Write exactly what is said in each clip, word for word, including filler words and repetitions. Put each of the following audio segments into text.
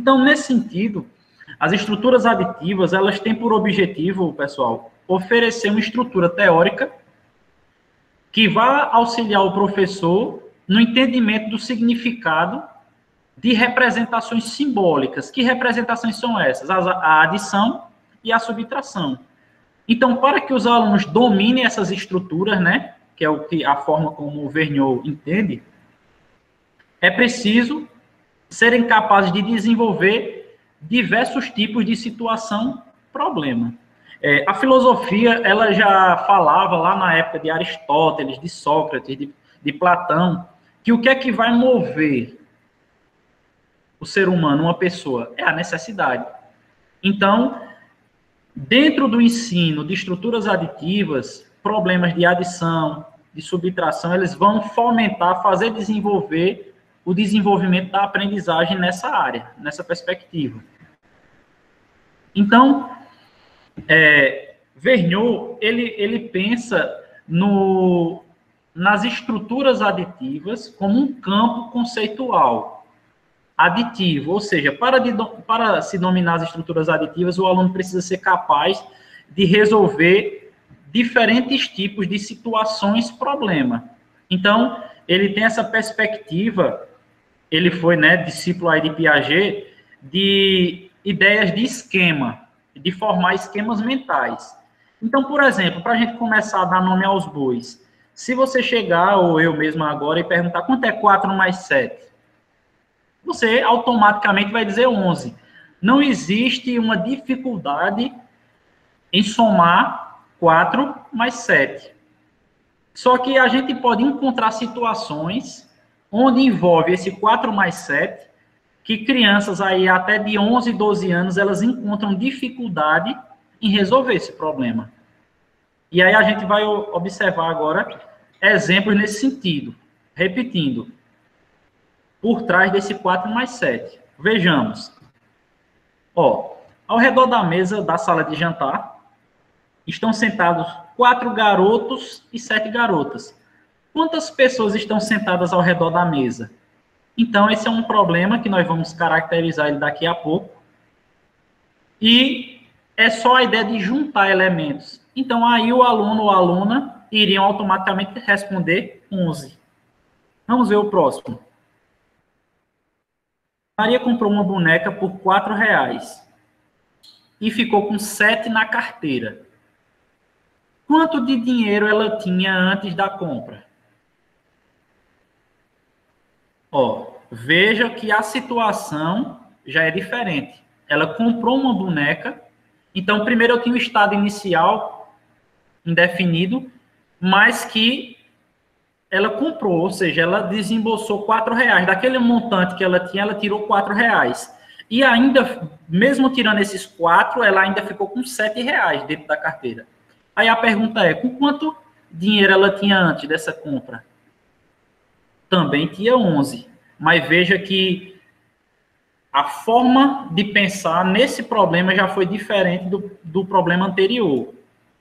Então, nesse sentido, as estruturas aditivas, elas têm por objetivo, pessoal, oferecer uma estrutura teórica que vá auxiliar o professor no entendimento do significado de representações simbólicas. Que representações são essas? A adição e a subtração. Então, para que os alunos dominem essas estruturas, né, que é o que, a forma como o Vergniaud entende, é preciso serem capazes de desenvolver diversos tipos de situação-problema. É, a filosofia, ela já falava lá na época de Aristóteles, de Sócrates, de, de Platão, que o que é que vai mover o ser humano, uma pessoa? É a necessidade. Então, dentro do ensino de estruturas aditivas, problemas de adição, de subtração, eles vão fomentar, fazer desenvolver o desenvolvimento da aprendizagem nessa área, nessa perspectiva. Então, é, Vergniaud, ele, ele pensa no, nas estruturas aditivas como um campo conceitual aditivo, ou seja, para, de, para se dominar as estruturas aditivas, o aluno precisa ser capaz de resolver diferentes tipos de situações-problema. Então, ele tem essa perspectiva, ele foi, né, discípulo aí de Piaget, de ideias de esquema, de formar esquemas mentais. Então, por exemplo, para a gente começar a dar nome aos bois, se você chegar, ou eu mesmo agora, e perguntar quanto é quatro mais sete, você automaticamente vai dizer onze. Não existe uma dificuldade em somar quatro mais sete. Só que a gente pode encontrar situações onde envolve esse quatro mais sete, que crianças aí até de onze, doze anos, elas encontram dificuldade em resolver esse problema. E aí a gente vai observar agora exemplos nesse sentido. Repetindo, por trás desse quatro mais sete. Vejamos. Ó, ao redor da mesa da sala de jantar, estão sentados quatro garotos e sete garotas. Quantas pessoas estão sentadas ao redor da mesa? Então, esse é um problema que nós vamos caracterizar ele daqui a pouco. E é só a ideia de juntar elementos. Então, aí o aluno ou a aluna iriam automaticamente responder onze. Vamos ver o próximo. Maria comprou uma boneca por quatro reais e ficou com sete na carteira. Quanto de dinheiro ela tinha antes da compra? Ó, veja que a situação já é diferente. Ela comprou uma boneca, então primeiro eu tinha o estado inicial indefinido, mas que ela comprou, ou seja, ela desembolsou quatro reais. Daquele montante que ela tinha, ela tirou quatro reais. E ainda, mesmo tirando esses quatro, ela ainda ficou com sete reais dentro da carteira. Aí a pergunta é, com quanto dinheiro ela tinha antes dessa compra? Também tinha onze. Mas veja que a forma de pensar nesse problema já foi diferente do, do problema anterior.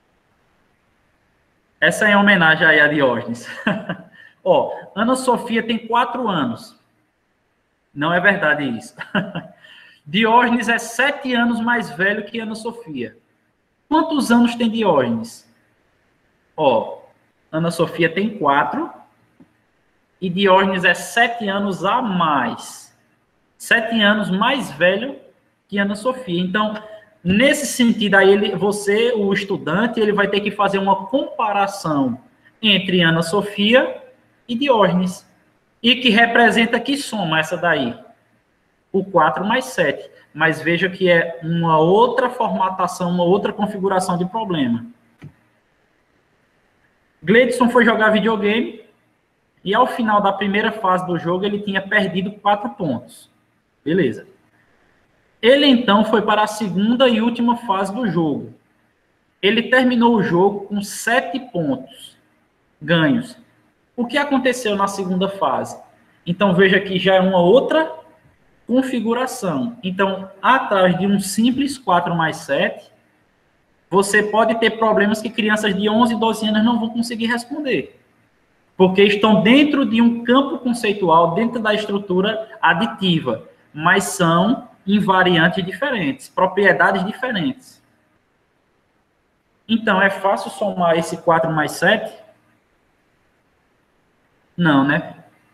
Essa é em homenagem aí a Diógenes. Ó, Ana Sofia tem quatro anos. Não é verdade isso. Diógenes é sete anos mais velho que Ana Sofia. Quantos anos tem Diógenes? Ó, Ana Sofia tem quatro e Diógenes é sete anos a mais. Sete anos mais velho que Ana Sofia. Então, nesse sentido, aí ele, você, o estudante, ele vai ter que fazer uma comparação entre Ana Sofia e Diógenes. E que representa que soma essa daí? O quatro mais sete. Mas veja que é uma outra formatação, uma outra configuração de problema. Gleidson foi jogar videogame e ao final da primeira fase do jogo ele tinha perdido quatro pontos. Beleza. Ele, então, foi para a segunda e última fase do jogo. Ele terminou o jogo com sete pontos ganhos. O que aconteceu na segunda fase? Então, veja que já é uma outra configuração. Então, atrás de um simples quatro mais sete, você pode ter problemas que crianças de onze, doze anos não vão conseguir responder. Porque estão dentro de um campo conceitual, dentro da estrutura aditiva, mas são em variantes diferentes, propriedades diferentes. Então, é fácil somar esse quatro mais sete? Não, né?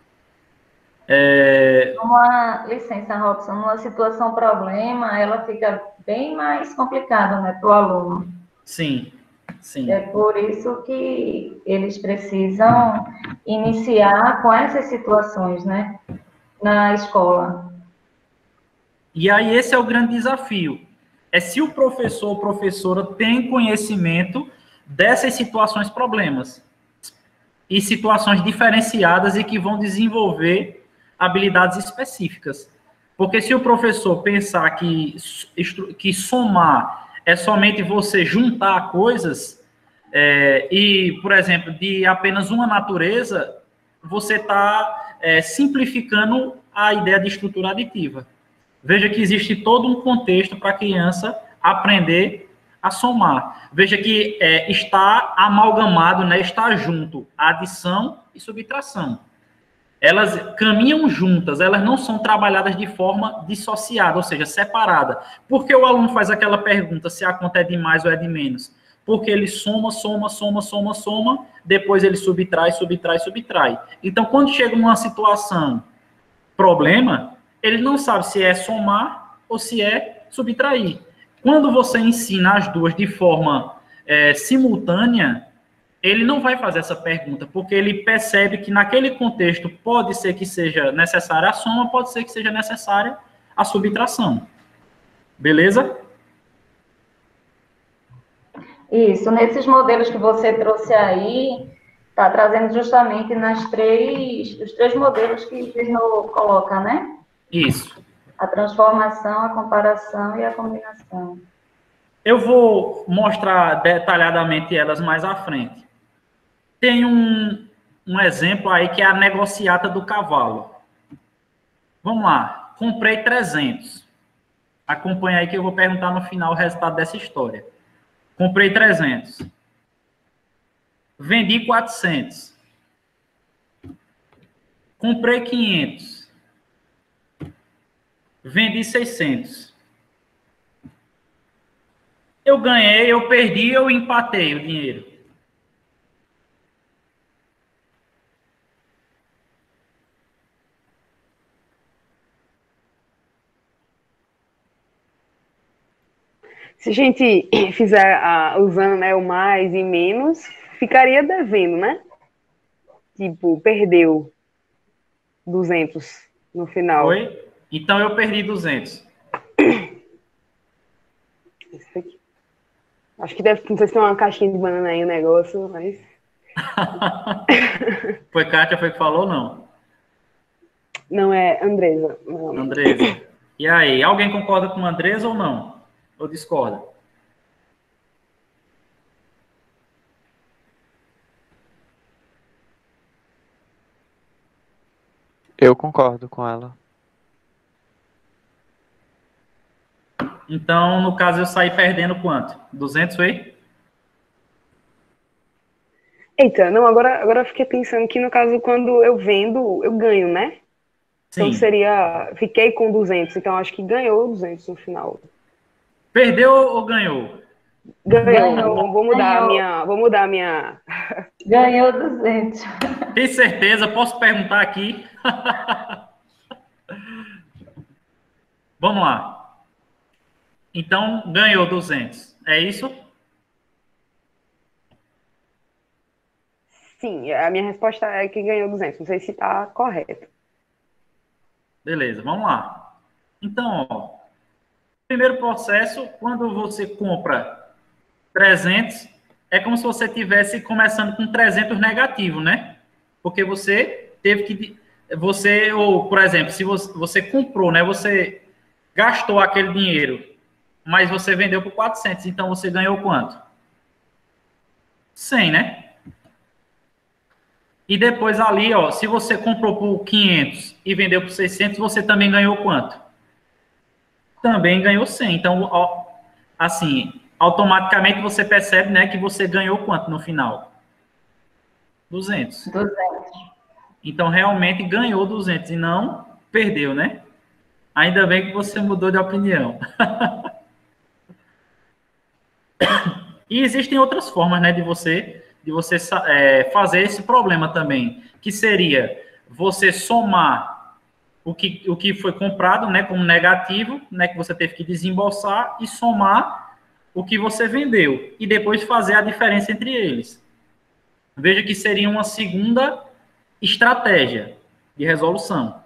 É... Uma licença, Robson, numa situação problema, ela fica bem mais complicada, né, para o aluno. Sim, sim. É por isso que eles precisam iniciar com essas situações, né, na escola. E aí esse é o grande desafio. É se o professor ou professora tem conhecimento dessas situações problemas e situações diferenciadas e que vão desenvolver habilidades específicas. Porque se o professor pensar que, que somar é somente você juntar coisas, é, e, por exemplo, de apenas uma natureza, você está é, simplificando a ideia de estrutura aditiva. Veja que existe todo um contexto para a criança aprender a somar. Veja que é, está amalgamado, né, está junto, adição e subtração. Elas caminham juntas, elas não são trabalhadas de forma dissociada, ou seja, separada. Por que o aluno faz aquela pergunta se a conta é de mais ou é de menos? Porque ele soma, soma, soma, soma, soma, depois ele subtrai, subtrai, subtrai. Então, quando chega numa situação problema, ele não sabe se é somar ou se é subtrair. Quando você ensina as duas de forma é, simultânea, ele não vai fazer essa pergunta, porque ele percebe que naquele contexto pode ser que seja necessária a soma, pode ser que seja necessária a subtração. Beleza? Isso, nesses modelos que você trouxe aí, está trazendo justamente nas três, os três modelos que o Virno coloca, né? Isso. A transformação, a comparação e a combinação. Eu vou mostrar detalhadamente elas mais à frente. Tem um, um exemplo aí que é a negociata do cavalo. Vamos lá. Comprei trezentos. Acompanha aí que eu vou perguntar no final o resultado dessa história. Comprei trezentos. Vendi quatrocentos. Comprei quinhentos. Vendi seiscentos. Eu ganhei, eu perdi, eu empatei o dinheiro. Se a gente fizer uh, usando, né, o mais e menos, ficaria devendo, né? Tipo, perdeu duzentos no final. Foi? Então eu perdi duzentos. Isso aqui. Acho que deve, não sei se tem uma caixinha de banana aí o negócio, mas... Foi Kátia, foi que falou, não? Não, é Andresa. Não. Andresa. E aí, alguém concorda com a Andresa ou não? Ou discorda? Eu concordo com ela. Então, no caso, eu saí perdendo quanto? duzentos, foi? Eita, não, agora, agora eu fiquei pensando que, no caso, quando eu vendo, eu ganho, né? Então Sim. seria... Fiquei com duzentos, então acho que ganhou duzentos no final. Perdeu ou ganhou? Ganhou. Ganhou. Vou mudar Ganhou. a minha... Vou mudar a minha... Ganhou duzentos. Tem certeza? Posso perguntar aqui? Vamos lá. Então, ganhou duzentos. É isso? Sim, a minha resposta é que ganhou duzentos. Não sei se está correto. Beleza, vamos lá. Então, ó, primeiro processo, quando você compra trezentos, é como se você tivesse começando com trezentos negativo, né? Porque você teve que... Você, ou, por exemplo, se você, você comprou, né? Você gastou aquele dinheiro, mas você vendeu por quatrocentos, então você ganhou quanto? cem, né? E depois ali, ó, se você comprou por quinhentos e vendeu por seiscentos, você também ganhou quanto? Também ganhou cem. Então, ó, assim, automaticamente você percebe, né, que você ganhou quanto no final? duzentos. duzentos. Então, realmente ganhou duzentos e não perdeu, né? Ainda bem que você mudou de opinião. E existem outras formas, né, de você, de você é, fazer esse problema também, que seria você somar o que, o que foi comprado, né, como negativo, né, que você teve que desembolsar, e somar o que você vendeu, e depois fazer a diferença entre eles. Veja que seria uma segunda estratégia de resolução.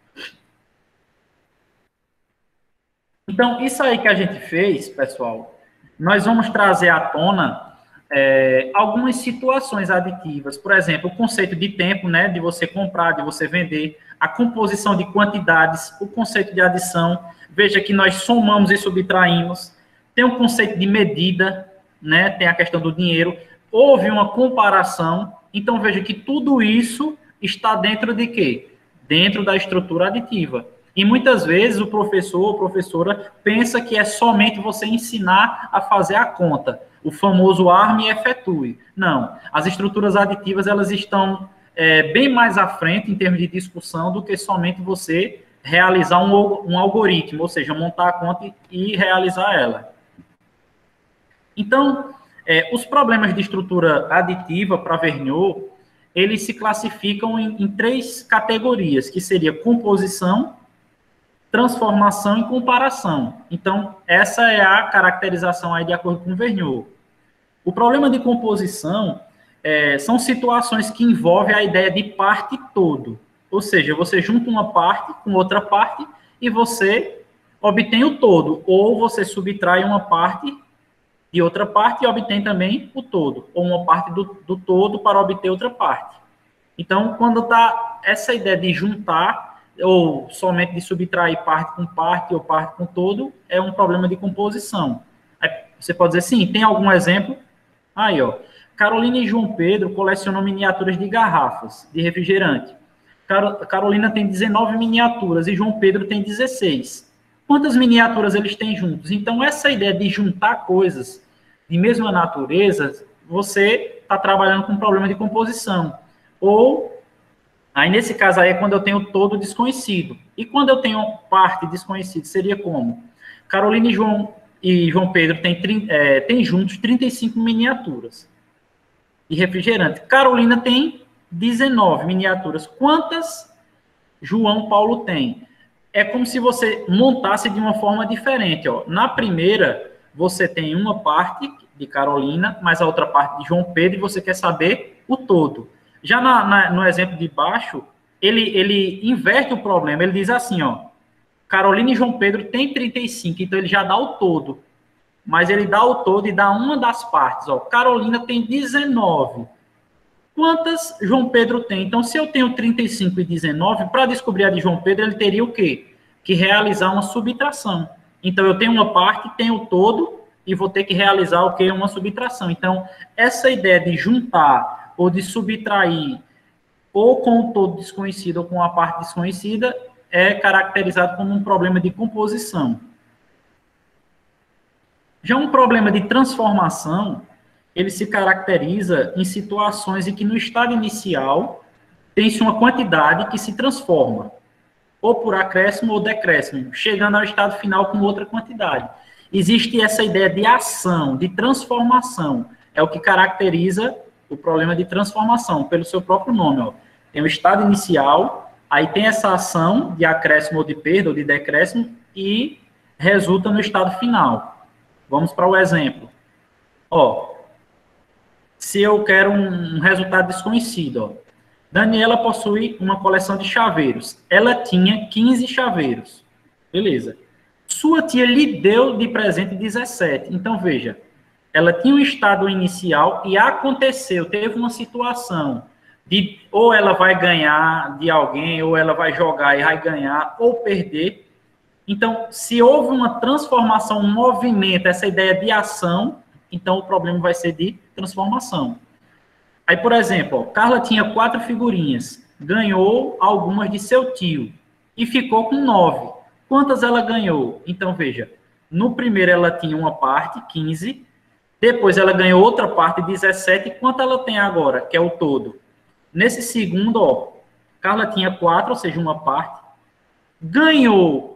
Então, isso aí que a gente fez, pessoal, nós vamos trazer à tona é, algumas situações aditivas. Por exemplo, o conceito de tempo, né, de você comprar, de você vender, a composição de quantidades, o conceito de adição. Veja que nós somamos e subtraímos. Tem o conceito de medida, né, tem a questão do dinheiro. Houve uma comparação. Então, veja que tudo isso está dentro de quê? Dentro da estrutura aditiva. E muitas vezes o professor ou professora pensa que é somente você ensinar a fazer a conta, o famoso arme e efetue. Não, as estruturas aditivas elas estão é, bem mais à frente em termos de discussão do que somente você realizar um, um algoritmo, ou seja, montar a conta e realizar ela. Então, é, os problemas de estrutura aditiva para Vergniaud, eles se classificam em, em três categorias, que seria composição, transformação e comparação. Então, essa é a caracterização aí de acordo com Vergniaud. O problema de composição é, são situações que envolvem a ideia de parte todo. Ou seja, você junta uma parte com outra parte e você obtém o todo. Ou você subtrai uma parte de outra parte e obtém também o todo. Ou uma parte do, do todo para obter outra parte. Então, quando está essa ideia de juntar ou somente de subtrair parte com parte ou parte com todo, é um problema de composição. Aí você pode dizer, sim, tem algum exemplo? Aí, ó, Carolina e João Pedro colecionam miniaturas de garrafas de refrigerante. Carolina tem dezenove miniaturas e João Pedro tem dezesseis. Quantas miniaturas eles têm juntos? Então, essa ideia de juntar coisas de mesma natureza, você está trabalhando com um problema de composição. Ou aí, nesse caso aí, é quando eu tenho todo desconhecido. E quando eu tenho parte desconhecida, seria como? Carolina e João, e João Pedro têm, é, têm juntos trinta e cinco miniaturas de refrigerante. Carolina tem dezenove miniaturas. Quantas João Paulo tem? É como se você montasse de uma forma diferente. Ó. Na primeira, você tem uma parte de Carolina, mais a outra parte de João Pedro, e você quer saber o todo. Já na, na, no exemplo de baixo, ele, ele inverte o problema. Ele diz assim, ó, Carolina e João Pedro têm trinta e cinco, então ele já dá o todo. Mas ele dá o todo e dá uma das partes. Ó, Carolina tem dezenove. Quantas João Pedro tem? Então, se eu tenho trinta e cinco e dezenove, para descobrir a de João Pedro, ele teria o quê? Que realizar uma subtração. Então, eu tenho uma parte, tenho o todo, e vou ter que realizar o quê? Uma subtração. Então, essa ideia de juntar ou de subtrair, ou com o todo desconhecido ou com a parte desconhecida, é caracterizado como um problema de composição. Já um problema de transformação, ele se caracteriza em situações em que no estado inicial tem-se uma quantidade que se transforma, ou por acréscimo ou decréscimo, chegando ao estado final com outra quantidade. Existe essa ideia de ação, de transformação, é o que caracteriza o problema de transformação, pelo seu próprio nome. Ó. Tem o estado inicial, aí tem essa ação de acréscimo ou de perda, ou de decréscimo, e resulta no estado final. Vamos para o exemplo. Ó, se eu quero um resultado desconhecido, ó, Daniela possui uma coleção de chaveiros. Ela tinha quinze chaveiros. Beleza. Sua tia lhe deu de presente dezessete. Então, veja, ela tinha um estado inicial e aconteceu, teve uma situação de ou ela vai ganhar de alguém, ou ela vai jogar e vai ganhar, ou perder. Então, se houve uma transformação, um movimento, essa ideia de ação, então o problema vai ser de transformação. Aí, por exemplo, ó, Carla tinha quatro figurinhas, ganhou algumas de seu tio e ficou com nove. Quantas ela ganhou? Então, veja, no primeiro ela tinha uma parte, quinze, depois ela ganhou outra parte, dezessete, e quanto ela tem agora, que é o todo? Nesse segundo, ó, Carla tinha quatro, ou seja, uma parte, ganhou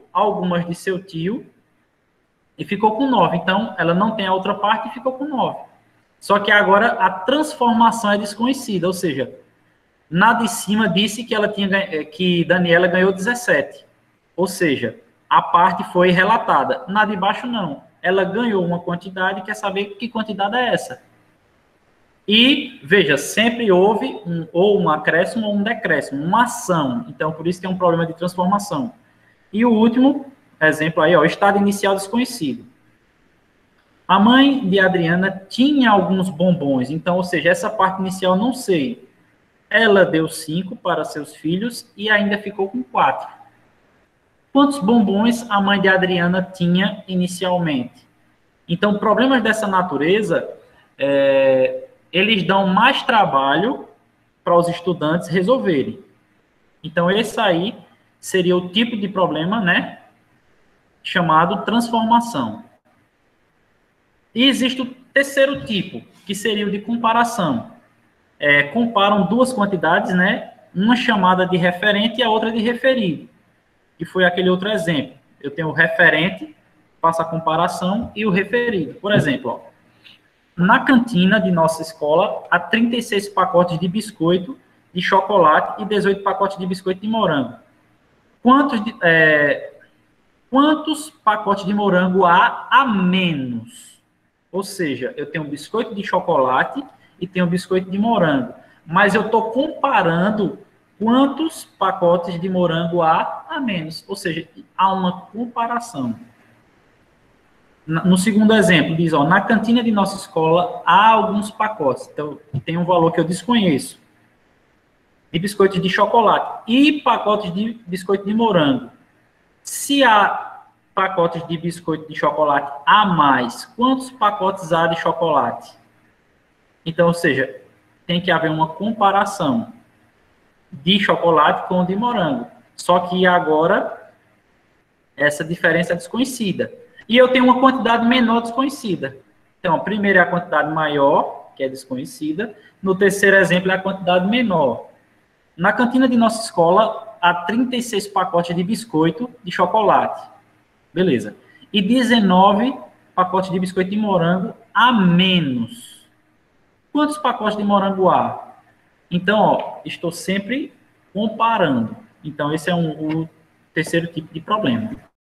algumas de seu tio e ficou com nove. Então, ela não tem a outra parte e ficou com nove. Só que agora a transformação é desconhecida, ou seja, na de cima disse que, ela tinha, que Daniela ganhou dezessete. Ou seja, a parte foi relatada. Na de baixo, não. Ela ganhou uma quantidade e quer saber que quantidade é essa. E, veja, sempre houve um, ou um acréscimo ou um decréscimo, uma ação. Então, por isso que é um problema de transformação. E o último exemplo aí, ó, estado inicial desconhecido. A mãe de Adriana tinha alguns bombons, então, ou seja, essa parte inicial não sei. Ela deu cinco para seus filhos e ainda ficou com quatro. Quantos bombons a mãe de Adriana tinha inicialmente? Então, problemas dessa natureza, é, eles dão mais trabalho para os estudantes resolverem. Então, esse aí seria o tipo de problema, né, chamado transformação. E existe o terceiro tipo, que seria o de comparação. É, comparam duas quantidades, né, uma chamada de referente e a outra de referido. E foi aquele outro exemplo. Eu tenho o referente, faço a comparação, e o referido. Por exemplo, ó, na cantina de nossa escola, há trinta e seis pacotes de biscoito de chocolate e dezoito pacotes de biscoito de morango. Quantos, de, é, quantos pacotes de morango há a menos? Ou seja, eu tenho biscoito de chocolate e tenho biscoito de morango. Mas eu estou comparando quantos pacotes de morango há a menos. Ou seja, há uma comparação. No segundo exemplo, diz, ó, na cantina de nossa escola há alguns pacotes. Então, tem um valor que eu desconheço. De biscoitos de chocolate e pacotes de biscoito de morango. Se há pacotes de biscoito de chocolate a mais, quantos pacotes há de chocolate? Então, ou seja, tem que haver uma comparação de chocolate com de morango. Só que agora, essa diferença é desconhecida. E eu tenho uma quantidade menor desconhecida. Então, primeiro é a quantidade maior, que é desconhecida. No terceiro exemplo é a quantidade menor. Na cantina de nossa escola, há trinta e seis pacotes de biscoito de chocolate. Beleza. E dezenove pacotes de biscoito de morango a menos. Quantos pacotes de morango há? Então, ó, estou sempre comparando. Então, esse é um, o terceiro tipo de problema.